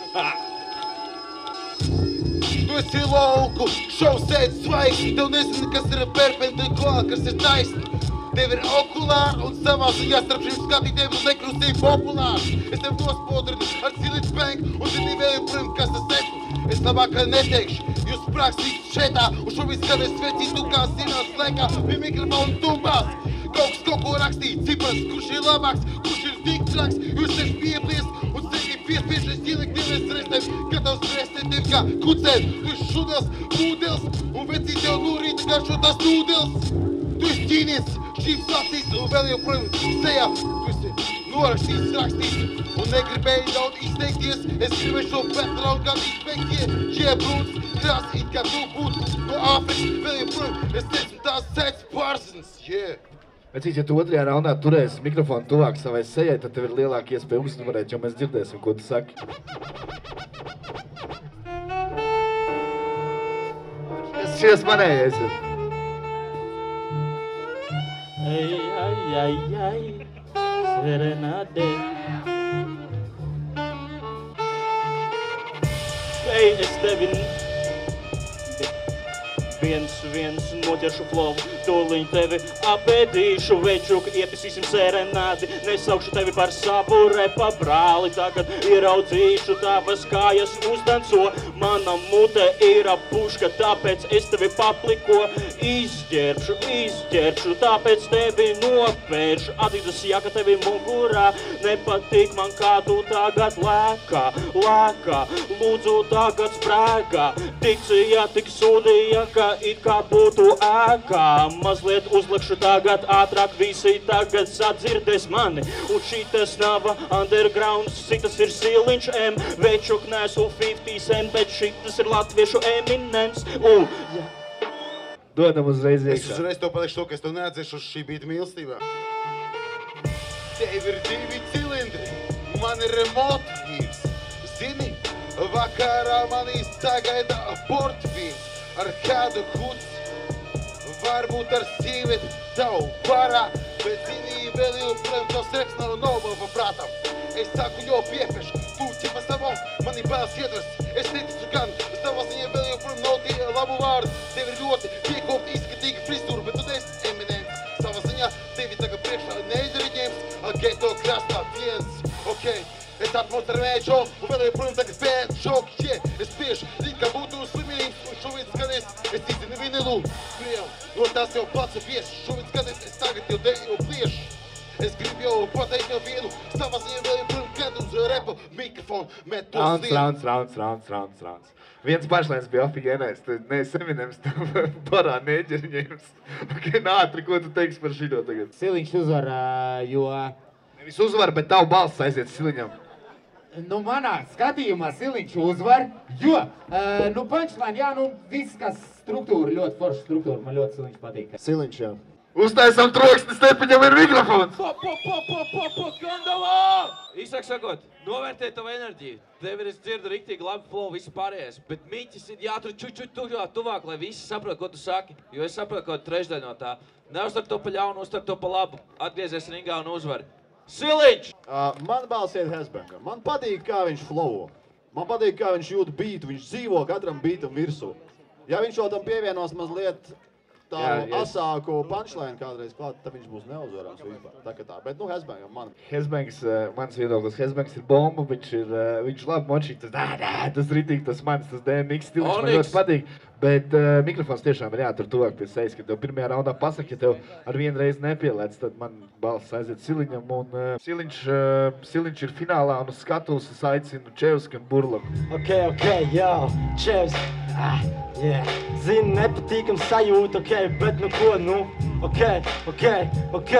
Tu esi lauku, šovs sēd svaigs, tev nezini, kas ir perpendikulāri, kas ir taisni. Tev ir okulāri un savā ziņā starp šiem skatītiem un nekrustīja populāri. Es tev nospodrinu ar Silits Bank un zini vēl joprojām, kas tas esmu. Es labāk neteikšu, jūs praksīt šetā un šobrīd skaties svecītu kā zinās laikā pie mikrofona tumbās. Kaut kas kaut ko rakstīt, cipars, kurš ir labāks, kurš ir tik traks, jūs tev piepliest un sevi piespiešies ielikt divreiz reizēm, gatavs restēt tev kā kucēt. Tu esi šudels, pūdels un vecīt tev nūrīta kā šo tās nūdels. Tu esi ķīnies, šīm sacīts un vēl joprojām sejā. Tu esi norakstīts, rakstīts un negribēji daudz izteikties. Es gribēju šo background gan izbeigtie. Šie brūds, krās, it kā tu būtu no Āfrikas. Vēl joprojām es esmu tās Sets Parsons, yeah. Vecīt, ja tu otrajā raundā turēsi mikrofonu tuvāk savai sejai, tad tev ir lielāka iespēja uzvarēt, jo mēs dzirdēsim, ko tu saki. Šies manējais ir. Ai, ai, ai, ai, serenade. es tevi viens, viens noķeršu flovu, tūliņ tevi apēdīšu, večuk, iepisīsim serenādi, nesaukšu tevi par savu repa brāli, tagad ieraudzīšu tavas kājas uzdanco, mana mute ir puška, tāpēc es tevi papliko, izģērbšu, izģērbšu, tāpēc tevi nopēršu, Adidas jaka tevi mugurā, nepatīk man kā tu tagad lēkā, lēkā, lūdzu tagad sprēgā, tici, ja tik sūdīja, ka it kā būtu ēkā, mazliet uzlikšu tagad ātrāk, visi tagad sadzirdēs mani, un šitas nav undergrounds, citas ir Siliņš M, večuk nesu fifties M, bet šitas ir latviešu Eminems, un, ja. Dodam uzreiz Es iekšā. uzreiz to pateikšu to, ka es tev neatdzēšu uz šī bīta mīlestībā. Tev ir divi cilindri, man ir remote vīrs. Zini, vakarā manīs sagaida portvīns. Ar kādu kuts, varbūt ar sīveti tavu parā, bet zini, vēl joprojām tos seks nav nobalva prātam. Es saku jau piepešu, tu ķipa savam, mani bēls iedvers, es neticu gan, savā ziņā vēl joprojām nav tie labu vārdu. Tev ir ļoti piekopti izskatīga frizūra, bet tu neesi Eminems. Savā ziņā tevi tagad priekšā neidriņems, geto krastā viens, okei. Es atmos ar mēģo, un vēl joprojām tagad pēc šoki, yeah. Es spiešu, zinu, ka būtu slimības, un šobrīd skaties, es izinu vinilu, skrievu. No tās jau pats ir bieši, šobrīd skaties, es tagad jau deju pliešu. Es gribu jau pateikt jau vienu, savā ziņā vēl joprojām kad uz repa mikrofonu met to Rauns, slienu. rauns, rauns, rauns, rauns, rauns. Viens pašlains bija ofigenais, tu neesi Eminems, tev parā neģerņējums. Ok, nātri, ko tu teiksi par šito tagad? Siliņš uzvar, jo... Nevis uzvar, bet tavu balss aiziet Siliņam. Nu, manā skatījumā Siliņš uzvar, jo, uh, nu, punchline, jā, nu, viss, kas struktūra, ļoti forša struktūra, man ļoti Siliņš patīk. Siliņš, jā. Uztaisam troksni, Stepiņam ir mikrofons! Po, po, po, po, po, po, Gandalā! Īsāk sakot, novērtē tavu enerģiju. Tev ir, es dzirdu riktīgi labi flow, visi pārējais, bet mīķis ir jātur čuču tuvāk, tuvāk, lai visi saprot, ko tu saki, jo es saprotu, ko trešdaļ no tā. Neuztar to pa ļaunu, uztar to pa labu, atgriezies ringā un uzvari. Siliņš! Uh, man balss iet Hesbangam. Man patīk, kā viņš flowo. Man patīk, kā viņš jūt bītu, viņš dzīvo katram bītam virsū. Ja viņš vēl tam pievienos mazliet tādu Jā, jā. asāku punchline kādreiz klāt, tad viņš būs neuzvarams vispār. Tā kā tā, bet nu Hesbangam man. Hesbangs, uh, mans viedoklis, Hesbangs ir bomba, viņš ir, uh, viņš labi močīt, tas, dā, dā, tas ritīgi, tas mans, tas D M X stils, man Onyx. ļoti patīk. Bet uh, mikrofons tiešām ir jātur tuvāk pie sejas, kad tev pirmajā raundā pasaka, ja tev ar vienu reizi nepielēc, tad man balss aiziet Siliņam, un uh, Siliņš, uh, Siliņš ir finālā, un uz skatuves es aicinu Čevski un Burlaku. Ok, ok, jā, Čevski. Ah, yeah. Zini, nepatīkam sajūta, ok, bet nu ko, nu? Ok, ok, ok.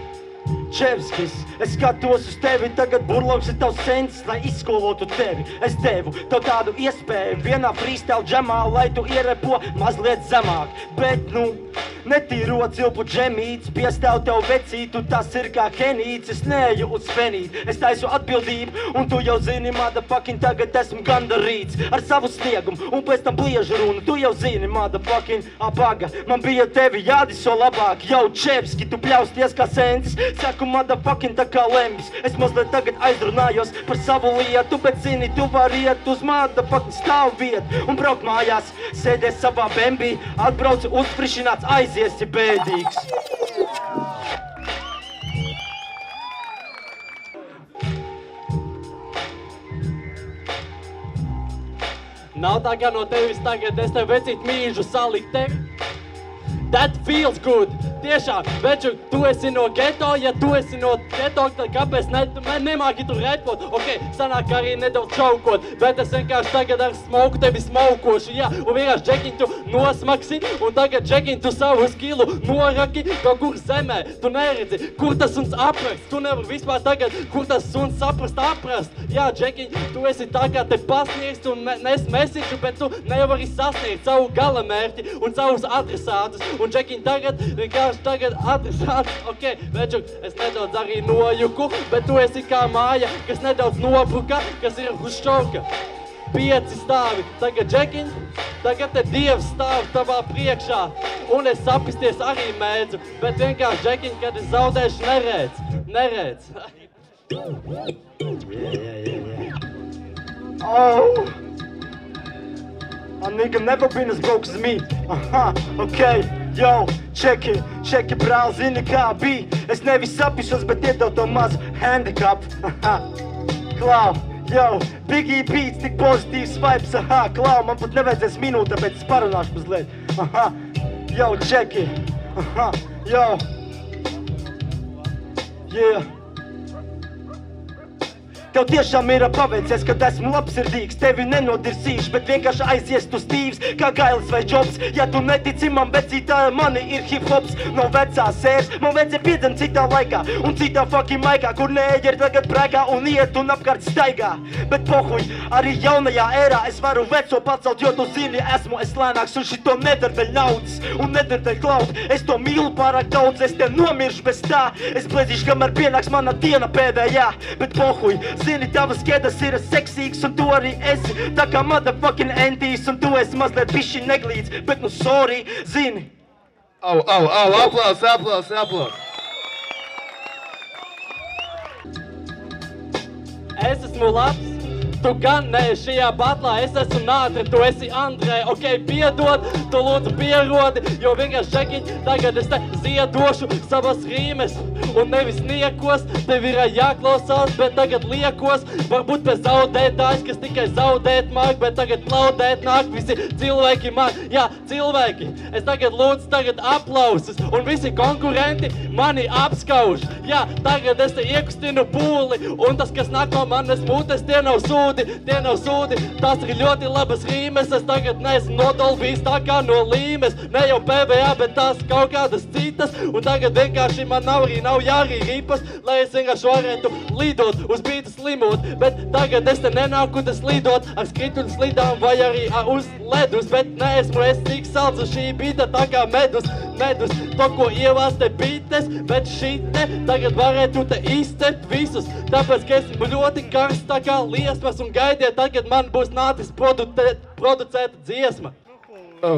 Čevskis, es skatos uz tevi, tagad Burlavs ir tavs sensis, lai izskolotu tevi. Es devu tev tādu iespēju vienā freestyle džemā, lai tu ierepo mazliet zemāk. Bet, nu, netīro cilpu džemīts, piestāv tev vecītu, tas ir kā Kenīts. Es neeju uz spenīt, es taisu atbildību, un tu jau zini, motherfucking, tagad esmu gandarīts ar savu sniegumu, un pēc tam bliežu runu. Tu jau zini, motherfucking, abaga, man bija tevi jādiso labāk. Jau Čevski, tu pļausties kā sensis, saku, motherfucking, tā kā lembis. Es mazliet tagad aizrunājos par savu lietu, bet zini, tu vari iet uz motherfucking stāvu vietu un braukt mājās, sēdēs savā bembī, atbrauci uzfrišināts, aiziesi bēdīgs. Nav tā kā no tevis tagad es tev vecīt mīžu salikt tevi. That feels good. Tiešām, veču, tu esi no geto, ja tu esi no geto, tad kāpēc ne, ne, nemāki tu repot? Ok, sanāk arī nedaudz čaukot, bet es vienkārši tagad ar smoku tevi smaukošu, jā, un vienkārši džekiņ tu nosmaksi, un tagad džekiņ tu savu skilu noraki kaut kur zemē. Tu neredzi, kur tas suns aprast, tu nevar vispār tagad, kur tas suns saprast aprast. Jā, džekiņ, tu esi tā kā te pasniegst un me, nes mesiču, bet tu nevari sasniegt savu galamērķi un savus adresātus. Un džekiņ tagad vienkārši tagad adresāts, ok, večuk, es nedaudz arī nojuku, bet tu esi kā māja, kas nedaudz nobruka, kas ir Huščovka. Pieci stāvi, tagad džekiņ, tagad te Dievs stāv tavā priekšā, un es sapisties arī mēdzu, bet vienkārši džekiņ, kad es zaudēšu, neredz, neredz. Yeah, yeah, yeah, yeah. Oh! A nigga never been as broke as me. Aha, ok, yo, check it, check it, brāl, zini kā bija. Es nevis sapišos, bet iedod to mazu handicap. Aha, klau, yo, Biggie Beats, tik pozitīvs vibes, aha, klau, man pat nevajadzēs minūte, bet es parunāšu mazliet. Aha, yo, check it, aha, yo, yeah. Tev tiešām ir paveicies, kad esmu labsirdīgs. Tevi nenodirsīšu, bet vienkārši aizies tu stīvs, kā Gailis vai Jobs. Ja tu netici man, bet citā mani ir hip-hops. No vecās ēras, man vajadzēja piedzem citā laikā un citā fucking maikā, kur neeģeri tagad brēkā un iet un apkārt staigā. Bet pohuj, arī jaunajā ērā es varu veco pacelt, jo tu zini, esmu es lēnāks un šito nedar dēļ naudas un nedar dēļ klaut. Es to mīlu pārāk daudz, es te nomiršu bez tā. Es blēdzīšu, kamēr pienāks mana diena pēdējā. Bet pohuj, zini, tavas ķedas ir seksīgs un tu arī esi tā kā motherfucking entīs un tu esi mazliet bišķi neglīts, bet nu sorry, zini. Au, au, au, aplaus, aplaus, aplaus. Es esmu labs, tu gan ne šajā batlā, es esmu Nātre, tu esi Andrē, ok, piedod, tu lūdzu pierodi, jo vienkārši čekiņ, tagad es te ziedošu savas rīmes un nevis niekos, tev ir jāklausās, bet tagad liekos, varbūt pēc zaudētājs, kas tikai zaudēt māk, bet tagad plaudēt nāk visi cilvēki man, jā, cilvēki, es tagad lūdzu tagad aplausus un visi konkurenti mani apskauž, jā, tagad es te iekustinu pūli un tas, kas nāk no manas mutes, tie nav sūdi. Tie nav sūdi, tās ir ļoti labas rīmes, es tagad neesmu nodolvījis tā kā no līmes, ne jau P V A, bet tās kaut kādas citas, un tagad vienkārši man nav arī nav jārī ripas, lai es vienkārši varētu lidot, uz bīta slimot, bet tagad es te nenāku te slidot ar skrituļu slidām vai arī uz ledus, bet neesmu es tik salds uz šī bīta tā kā medus, medus, to ko ievās te bītes, bet šite tagad varētu te izcept visus, tāpēc, ka esmu ļoti karsts tā kā liesmas un gaidiet, tagad man būs nācis producēta dziesma. Oh.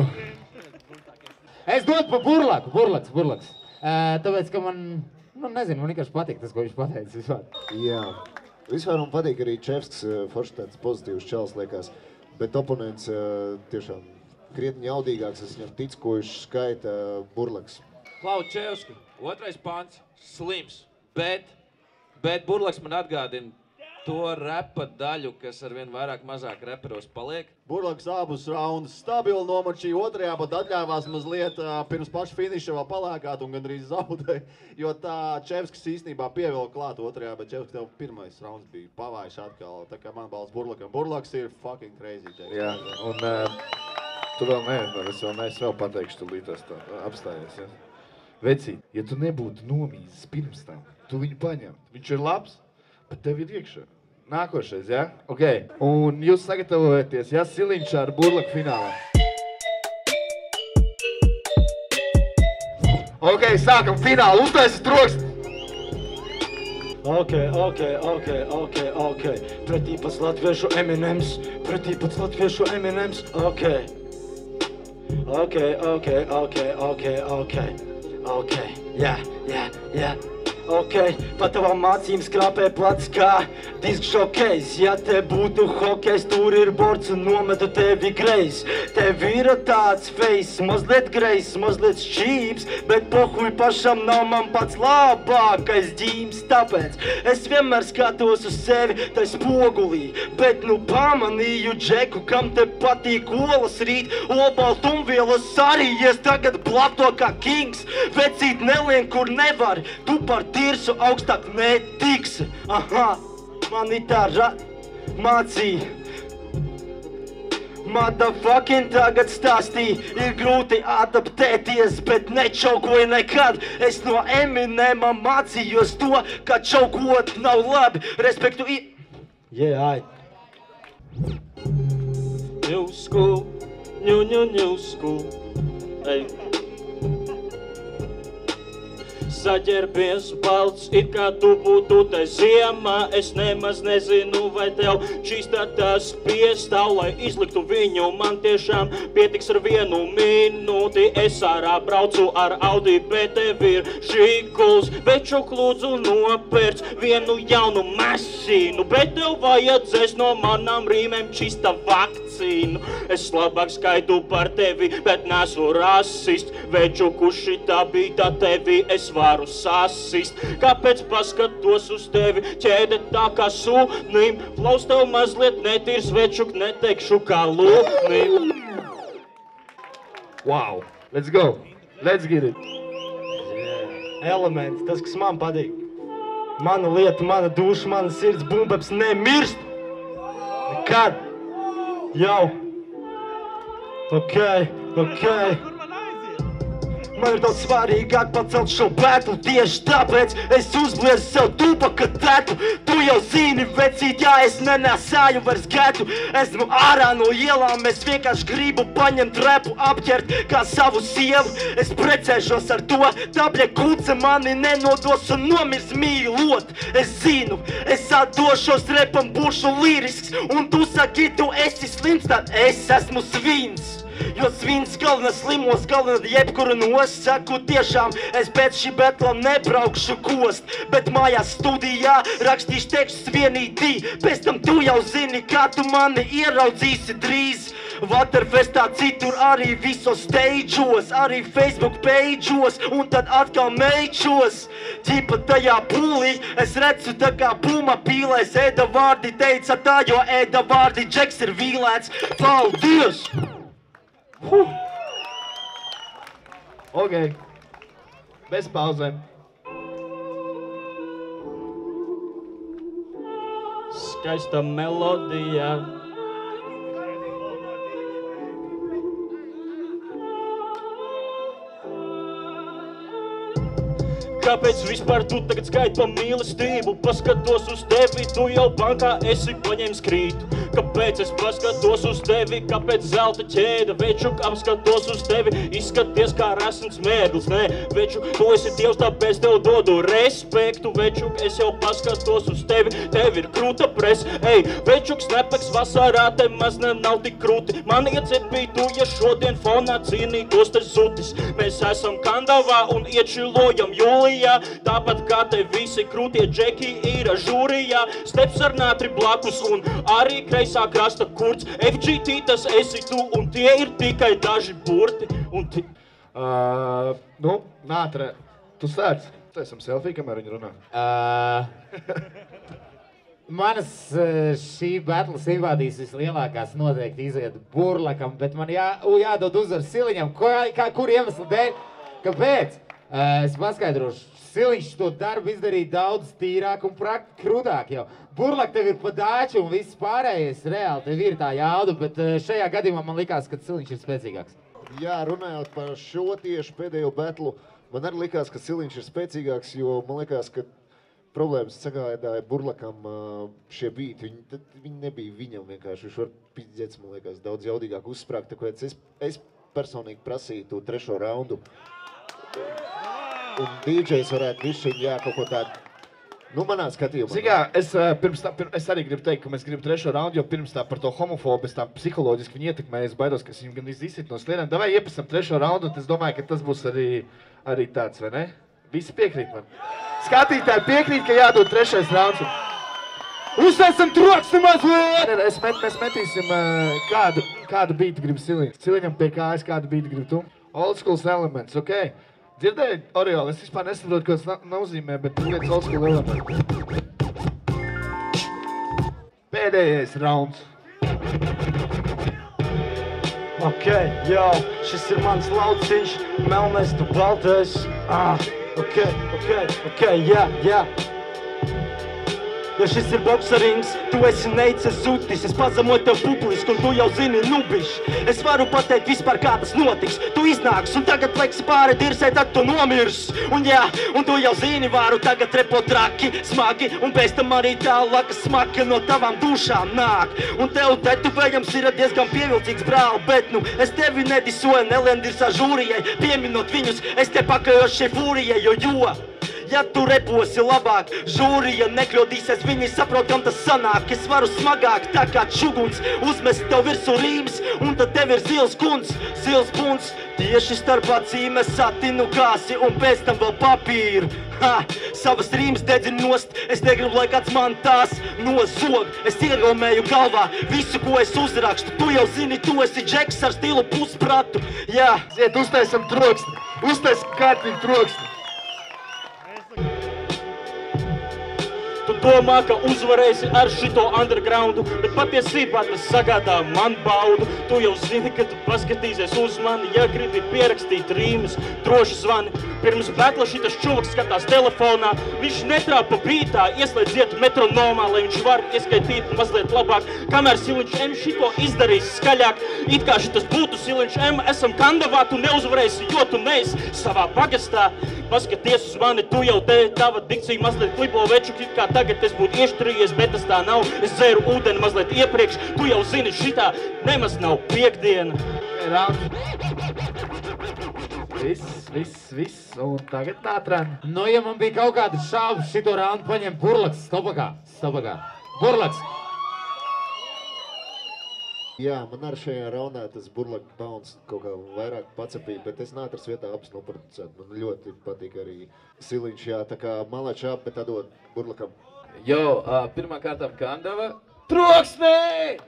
Es dodu pa burlaku, burlaks, burlaks. Uh, tāpēc, ka man, nu nezinu, man vienkārši patīk tas, ko viņš pateicis vispār. Jā, vispār man patīk arī Čevsks, forši tāds pozitīvs čels liekas, bet oponents uh, tiešām krietni jaudīgāks, es viņam ticu, ko viņš skaita uh, burlaks. Klau Čevsku, otrais pants, slims, bet, bet burlaks man atgādina to repa daļu, kas arvien vairāk mazāk reperos paliek. Burlaks abus raundus stabili nomačīja, otrajā pat atļāvās mazliet uh, pirms paša finiša vēl palēkāt un gandrīz zaudēja, jo tā Čevskis īstenībā pievilka klāt otrajā, bet Čevskis tev pirmais rauns bija pavājš atkal, tā kā man balsts Burlakam. Burlaks ir fucking crazy, Čevskis. Jā, un uh, tu vēl neesmu, es vēl neesmu vēl pateikšu, tu līdz tā apstājies, ja? Vecīt, ja tu nebūtu nomīzis pirms tam, tu viņu paņem, viņš ir labs, bet tev ir iekšā. Nākošais, ja? Ok. Un jūs sagatavojaties, ja? Siliņš ar burlaku finālā. Ok, sākam finālu. Uztaisi troksni! Ok, ok, ok, ok, ok. Pretī pats latviešu Eminems. Pretī pats latviešu Eminems. Ok. Ok, ok, ok, ok, ok. Ok, jā, jā, jā. Ok, pa tavām mācīm skrāpē plats kā disk šokejs. Ja te būtu hokejs, tur ir bords un nometu tevi greiz. Tev ir tāds face, mazliet greiz, mazliet šķīps, bet pohuj pašam nav man pats labākais ģīms. Tāpēc es vienmēr skatos uz sevi tai spogulī, bet nu pamanīju džeku, kam te patīk olas rīt, olbaltumvielas arī, es tagad blato kā kings. Vecīt nelien, kur nevar, tu par tirsu augstāk netiksi. Aha, man ir tā ra... mācīja. Motherfucking tagad stāstīja, ir grūti adaptēties, bet nečaukoju nekad. Es no Eminema mācījos to, ka čaukot nav labi. Respektu i... Yeah, ai. New school, new, new, new school. Hey. Saģērbies balts, it kā tu būtu te ziemā. Es nemaz nezinu, vai tev čistā tas piestāv, lai izliktu viņu. Man tiešām pietiks ar vienu minūti. Es ārā braucu ar Audi, bet tev ir žiguls. Večuk lūdzu nopērc vienu jaunu mašīnu, bet tev vajadzēs no manām rīmēm čista vakcīna. cīnu. Es labāk skaitu par tevi, bet nesu rasists. Veču, kurš šitā bija tā tevi, es varu sasist. Kāpēc paskatos uz tevi, ķēde tā kā sunim? Plaus tev mazliet netīrs, večuk, neteikšu kā lūnim. Wow, let's go, let's get it. Elementi, tas, kas man patīk. Mana lieta, mana duša, mana sirds, bumbeps nemirst. Nekad. Jau. Ok, ok. Man ir daudz svarīgāk pacelt šo battle, tieši tāpēc es uzbliezu sev tupaka tetu. Tu jau zini, vecīt, jā, es nenēsāju vairs getu. Esmu ārā no ielām, es vienkārši gribu paņemt repu, apķert kā savu sievu. Es precēšos ar to, tāpļa kuce mani nenodos un nomirs mīlot. Es zinu, es atdošos repam, būšu lirisks, un tu saki, tu esi slims, tad es esmu svins. Jo svins galvenā slimos, galvenā jebkuru nosaku tiešām. Es pēc šī betla nebraukšu kost, bet mājās studijā rakstīšu tekstus vienītī. Pēc tam tu jau zini, kā tu mani ieraudzīsi drīz. Waterfestā citur arī visos stage'os, arī Facebook page'os, un tad atkal meičos. Ķipa tajā pūlī, es redzu tā kā puma pīlēs. Ēda vārdi teica tā, jo ēda vārdi Džeks ir vīlēts. Paldies! Huh. Ok, bez pauzēm. Skaista melodija. Kāpēc vispār tu tagad skaiti pa mīlestību? Paskatos uz tevi, tu jau bankā esi paņēmis krītu. Kāpēc es paskatos uz tevi, kāpēc zelta ķēda? Večuk, apskatos uz tevi, izskaties kā rasns mērglis. Nē, večuk, tu esi dievs, tāpēc tev dodu respektu. Večuk, es jau paskatos uz tevi, tev ir krūta pres. Ej, večuk, snapeks vasarā, te maz ne nav tik krūti. Man iecepītu, ja šodien fonā cīnītos te zutis. Mēs esam Kandavā un iečilojam jūlijā. Tāpat kā te visi krūtie džeki ir žūrijā. Steps ar nātri blakus un arī kreisā krasta kurts. F G T tas esi tu un tie ir tikai daži burti. Un ti... Uh, nu, nātre, tu sēdz. Tu esam selfie, kamēr viņi runā. Uh, manas šī battle simpātijas vislielākās noteikti iziet Burlakam, bet man jā, jādod uzvaru Siliņam. Ko, kā, kur iemeslu dēļ? Kāpēc? Uh, es paskaidrošu, Siliņš to darbu izdarīja daudz tīrāk un prakti krūtāk jau. Burlak tev ir pa dāču un viss pārējais reāli, tev ir tā jauda, bet uh, šajā gadījumā man likās, ka Siliņš ir spēcīgāks. Jā, runājot par šo tieši pēdējo betlu, man arī likās, ka Siliņš ir spēcīgāks, jo man likās, ka problēmas sagādāja Burlakam uh, šie beati. Viņi, viņi nebija viņam vienkārši, viņš var pizdzēts, man liekas, daudz jaudīgāk uzsprāgt, tāpēc es, es personīgi prasīju to trešo raundu. Un D Js varētu višķiņ, jā, kaut ko tādu, nu, manā skatījumā. Zini kā, es, pirms tā, pirms, es arī gribu teikt, ka mēs gribam trešo raundu, jo pirms tā par to homofobu, es tā psiholoģiski viņi ietekmēju, es baidos, ka es viņu gan izsit no slieniem. Davai iepasam trešo raundu, un es domāju, ka tas būs arī, arī tāds, vai ne? Visi piekrīt man. Skatītāji piekrīt, ka jādod trešais rauns. Uzsēsim troksni mazliet! Es met, mēs metīsim, kādu, kādu beatu grib Siliņam. Siliņam pie kājas, kādu beatu grib tu? Old schools elements, ok? Dzirdēji, Oriol, es vispār nesaprotu, ko tas nozīmē, bet tu lietas old school elements. Pēdējais rauns. Ok, jau, šis ir mans lauciņš, melnais tu baltais. Ah, ok, ok, ok, jā, jā. Jo šis ir boksarings, tu esi neices zutis, es pazemoju tev publiski, un tu jau zini nubišs. Es varu pateikt vispār, kā tas notiks. Tu iznāks, un tagad leksi pāri dirsē, tad tu nomirs. Un jā, un tu jau zini, varu tagad repo traki, smagi, un pēc tam arī tālāk smaka no tavām dušām nāk. Un tev tetuvējams ir diezgan pievilcīgs brāl, bet nu, es tevi nedisoju, nelendirsā žūrijai, pieminot viņus, es te pakajos šai fūrijai, jo jo. ja tu reposi labāk. Žūrija nekļodīsies, viņi saprot, kam tas sanāk. Es varu smagāk, tā kā čuguns, uzmest tev virsū rīms, un tad tev ir zils kunds, zils bunds. Tieši starp acīm es satinu kāsi, un pēc tam vēl papīru. Ha! Savas rīmas dedzinu nost, es negribu, lai kāds man tās nozog. Es iegaumēju galvā visu, ko es uzrakstu. Tu jau zini, tu esi džeks ar stilu puspratu. Jā. Ziet, uztaisam troksni. Uztaisam kārtīgi troksni. Tu domā, ka uzvarēsi ar šito undergroundu, bet patiesībā tas sagādā man baudu. Tu jau zini, ka tu paskatīsies uz mani, ja gribi pierakstīt rīmas, droši zvani. Pirms betla šitas čuvaks skatās telefonā, viņš netrāpa bītā, ieslēdziet metronomā, lai viņš var ieskaitīt mazliet labāk. Kamēr Siliņš M šito izdarīs skaļāk, it kā šitas būtu Siliņš M, esam kandavā, tu neuzvarēsi, jo tu neesi savā pagastā. Paskaties uz mani, tu jau te, tava dikcija mazliet klibo veču, it kā tagad es būtu ieštrījies, bet tas tā nav. Es dzēru ūdeni mazliet iepriekš, tu jau zini, šitā nemaz nav piekdiena. Viss, viss, viss, un tagad nātran. Nu, ja man bija kaut kādas šaubas, šito raundu paņem Burlaks, stopakā, stopakā. Burlaks! Jā, man ar šajā raundā tas Burlaka bounce kaut kā vairāk pacapīja, bet es nātras vietā abas noproducēt. Man ļoti patīk arī Siliņš, jā, tā kā malāčā, bet atdod Burlakam. Jo, uh, pirmā kārtām Kandava. Troksnī!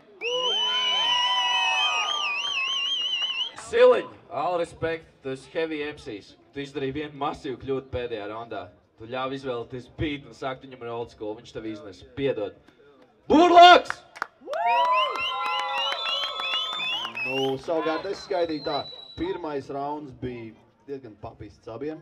Siliņ, all respect, tu esi heavy M Cs. Tu izdarīji vienu masīvu kļūdu pēdējā raundā. Tu ļāvi izvēlēties beat un sākt viņam ar old school, viņš tev iznes. Piedod. Burlaks! Nu, savukārt es skaitīju tā. Pirmais rauns bija diezgan papists abiem.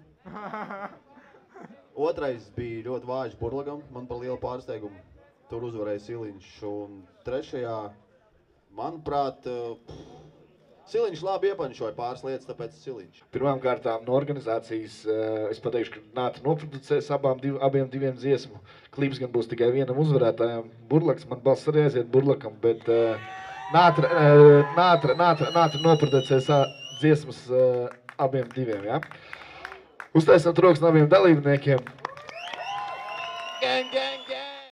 Otrais bija ļoti vājš Burlakam, man par lielu pārsteigumu. Tur uzvarēja Siliņš. Un trešajā, manuprāt, Siliņš labi iepanšoja pāris lietas, tāpēc Siliņš. Pirmām kārtām no organizācijas es pateikšu, ka Nātra noproducēs abām, div, abiem diviem dziesmu. Klips gan būs tikai vienam uzvarētājam. Burlaks, man balss arī aiziet Burlakam, bet Nātra, Nātra, Nātra, Nātra noproducēs dziesmas abiem diviem, jā. Uztaisam troksni abiem dalībniekiem. Gang, gang!